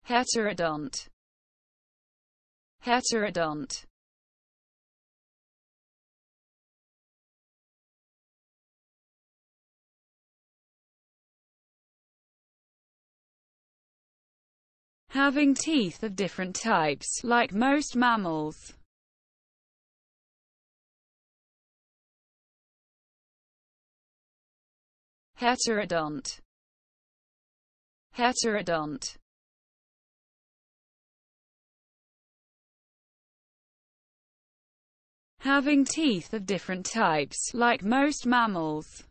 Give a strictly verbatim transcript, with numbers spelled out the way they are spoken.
Heterodont. Heterodont. Having teeth of different types, like most mammals. Heterodont. Heterodont. Having teeth of different types, like most mammals.